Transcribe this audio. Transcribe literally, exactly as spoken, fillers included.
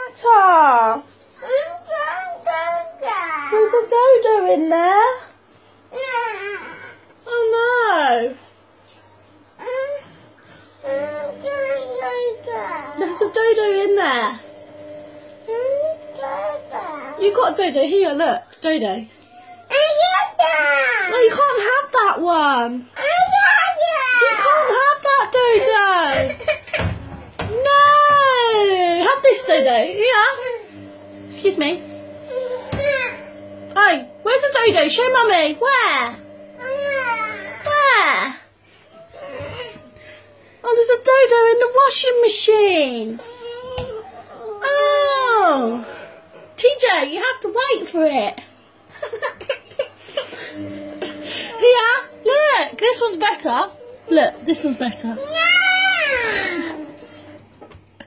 matter? There's a dodo in there. Oh no. There's a dodo in there. You got a dodo here, look. Dodo. No, you can't have that one. You can't have that dodo. No. Have this dodo. Here. Excuse me. Oh, where's the dodo? Show mummy. Where? Where? Oh, there's a dodo in the washing machine. Oh. T J, you have to wait for it. Here, look. This one's better. Look, this one's better.